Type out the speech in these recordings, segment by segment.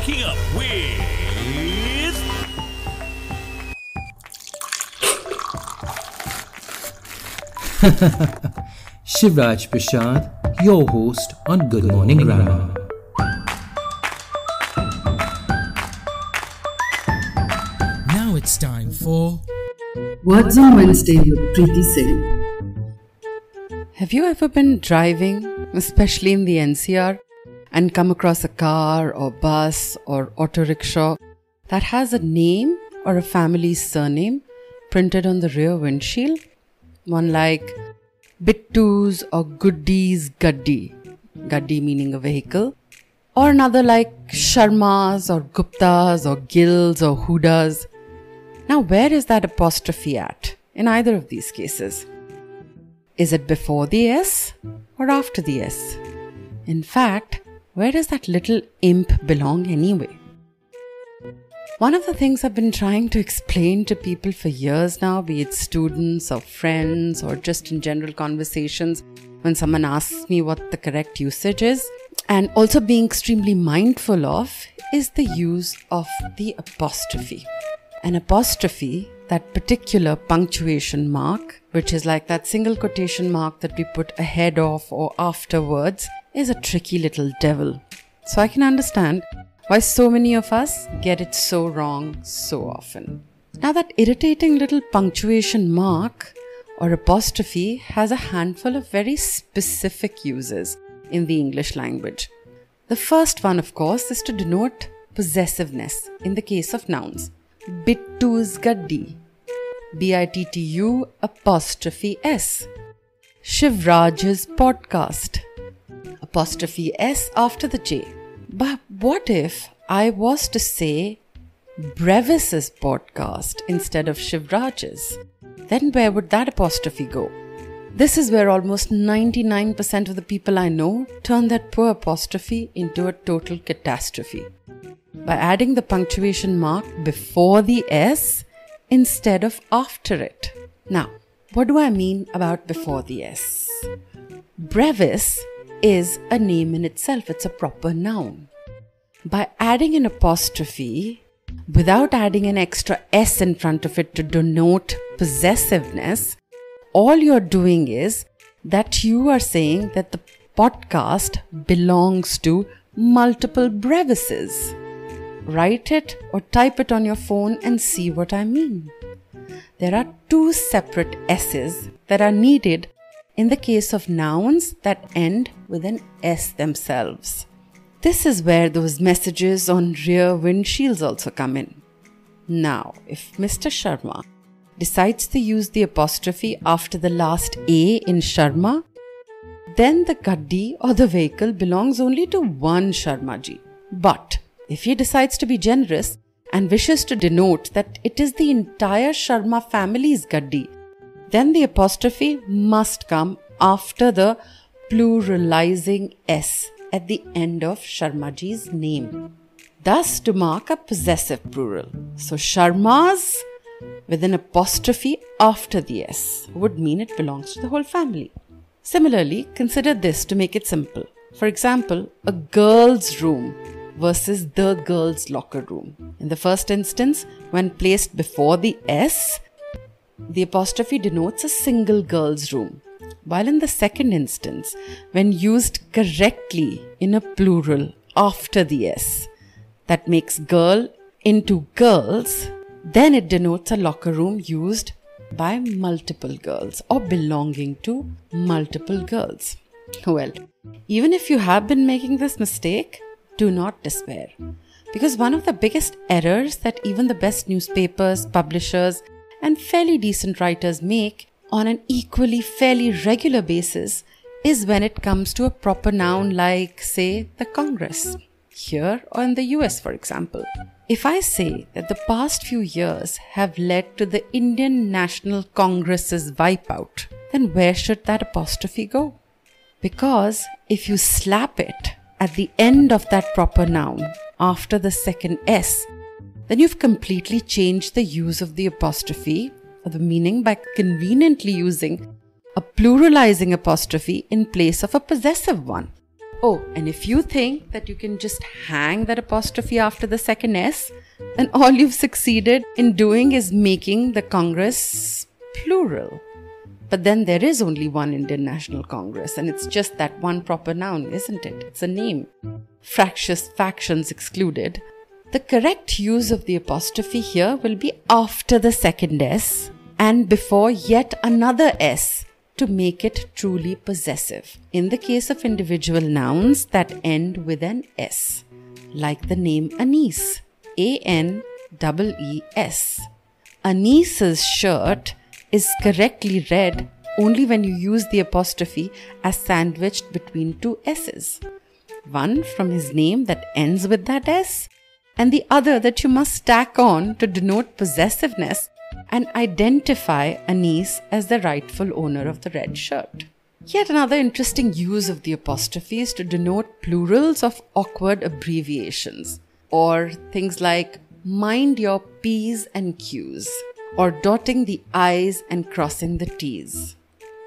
Waking Up with Shivraj Prashad, your host on Good Morning Grammar. Now it's time for Words on Wednesday with Preeti Singh. Have you ever been driving, especially in the NCR, and come across a car or bus or auto rickshaw that has a name or a family's surname printed on the rear windshield? One like Bittus or Goodies Gaddi, Gaddi meaning a vehicle, or another like Sharmas or Guptas or Gills or Hudas. Now, where is that apostrophe at in either of these cases? Is it before the S or after the S? In fact, where does that little imp belong anyway? One of the things I've been trying to explain to people for years now, be it students or friends or just in general conversations, when someone asks me what the correct usage is, and also being extremely mindful of, is the use of the apostrophe. An apostrophe, that particular punctuation mark, which is like that single quotation mark that we put ahead of or after words, is a tricky little devil. So I can understand why so many of us get it so wrong so often. Now, that irritating little punctuation mark or apostrophe has a handful of very specific uses in the English language. The first one, of course, is to denote possessiveness in the case of nouns. Bittu's Gaddi, Bittu apostrophe S. Shivraj's podcast, apostrophe S after the J. But what if I was to say Brevis's podcast instead of Shivraj's? Then where would that apostrophe go? This is where almost 99% of the people I know turn that poor apostrophe into a total catastrophe. By adding the punctuation mark before the S instead of after it. Now, what do I mean about before the S? Brevis is a name in itself. It's a proper noun. By adding an apostrophe without adding an extra S in front of it to denote possessiveness, all you're doing is that you are saying that the podcast belongs to multiple Brevises. Write it or type it on your phone and see what I mean. There are two separate S's that are needed in the case of nouns that end with an S themselves. This is where those messages on rear windshields also come in. Now, if Mr. Sharma decides to use the apostrophe after the last A in Sharma, then the Gaddi or the vehicle belongs only to one Sharmaji. But if he decides to be generous and wishes to denote that it is the entire Sharma family's Gaddi, then the apostrophe must come after the pluralizing S at the end of Sharmaji's name. Thus, to mark a possessive plural. So, Sharmas with an apostrophe after the S would mean it belongs to the whole family. Similarly, consider this to make it simple. For example, a girl's room versus the girl's locker room. In the first instance, when placed before the S, the apostrophe denotes a single girl's room. While in the second instance, when used correctly in a plural after the S, that makes girl into girls, then it denotes a locker room used by multiple girls or belonging to multiple girls. Well, even if you have been making this mistake, do not despair. Because one of the biggest errors that even the best newspapers, publishers, and fairly decent writers make on an equally fairly regular basis is when it comes to a proper noun like, say, the Congress, here or in the US, for example. If I say that the past few years have led to the Indian National Congress's wipeout, then where should that apostrophe go? Because if you slap it at the end of that proper noun after the second S, then you've completely changed the use of the apostrophe or the meaning by conveniently using a pluralizing apostrophe in place of a possessive one. Oh, and if you think that you can just hang that apostrophe after the second S, then all you've succeeded in doing is making the Congress plural. But then there is only one Indian National Congress, and it's just that one proper noun, isn't it? It's a name. Fractious factions excluded. The correct use of the apostrophe here will be after the second S and before yet another S to make it truly possessive. In the case of individual nouns that end with an S, like the name Anees, A-N-E-E-S. Anees's shirt is correctly read only when you use the apostrophe as sandwiched between two S's. One from his name that ends with that S, and the other that you must stack on to denote possessiveness and identify Anees as the rightful owner of the red shirt. Yet another interesting use of the apostrophe is to denote plurals of awkward abbreviations, or things like mind your P's and Q's, or dotting the I's and crossing the T's.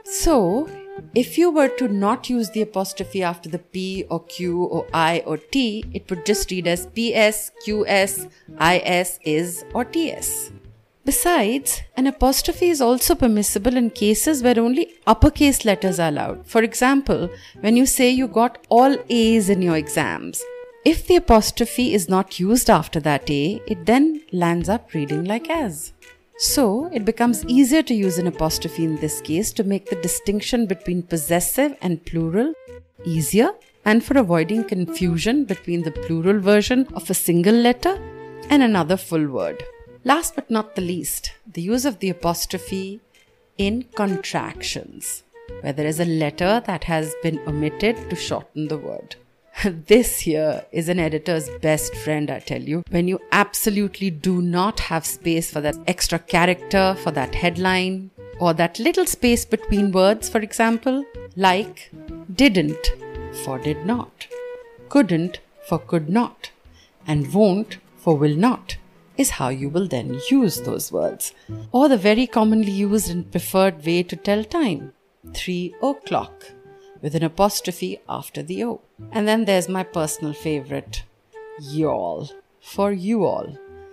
So, if you were to not use the apostrophe after the P or Q or I or T, it would just read as PS, QS, IS, is or TS. Besides, an apostrophe is also permissible in cases where only uppercase letters are allowed. For example, when you say you got all A's in your exams. If the apostrophe is not used after that A, it then lands up reading like as. So, it becomes easier to use an apostrophe in this case to make the distinction between possessive and plural easier, and for avoiding confusion between the plural version of a single letter and another full word. Last but not the least, the use of the apostrophe in contractions, where there is a letter that has been omitted to shorten the word. This here is an editor's best friend, I tell you. When you absolutely do not have space for that extra character, for that headline, or that little space between words, for example, like didn't for did not, couldn't for could not, and won't for will not is how you will then use those words. Or the very commonly used and preferred way to tell time, 3 o'clock. With an apostrophe after the O. And then there's my personal favorite, y'all, for you all,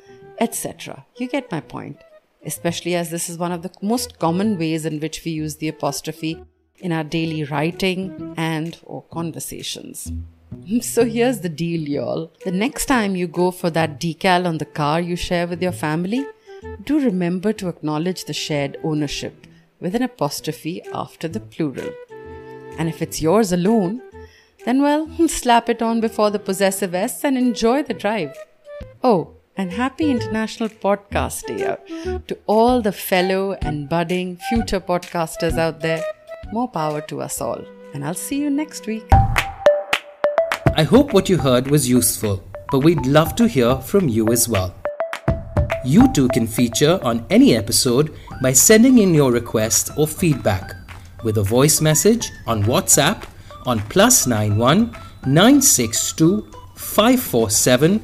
etc. You get my point, especially as this is one of the most common ways in which we use the apostrophe in our daily writing and or conversations. So here's the deal, y'all. The next time you go for that decal on the car you share with your family, do remember to acknowledge the shared ownership with an apostrophe after the plural. And if it's yours alone, then well, slap it on before the possessive S and enjoy the drive. Oh, and happy International Podcast Day out to all the fellow and budding future podcasters out there. More power to us all. And I'll see you next week. I hope what you heard was useful, but we'd love to hear from you as well. You too can feature on any episode by sending in your request or feedback with a voice message on WhatsApp on +91 962 547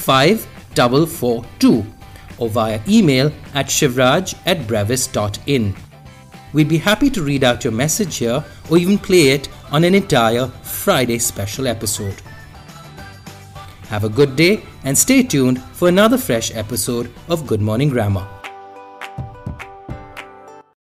5442 or via email at shivraj@brevis.in. We'd be happy to read out your message here or even play it on an entire Friday special episode. Have a good day and stay tuned for another fresh episode of Good Morning Grammar.